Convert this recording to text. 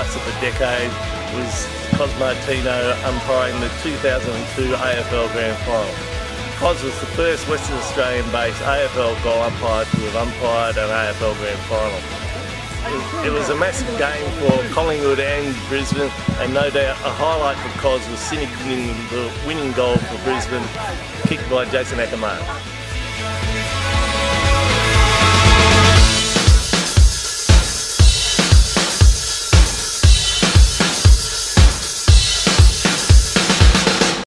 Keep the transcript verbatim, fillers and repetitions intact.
highlights of the decade was Cos Martino umpiring the two thousand two A F L Grand Final. Cos was the first Western Australian-based A F L goal umpire to have umpired an A F L Grand Final. It was a massive game for Collingwood and Brisbane, and no doubt a highlight for Cos was Cynic winning the winning goal for Brisbane, kicked by Jason Ackerman.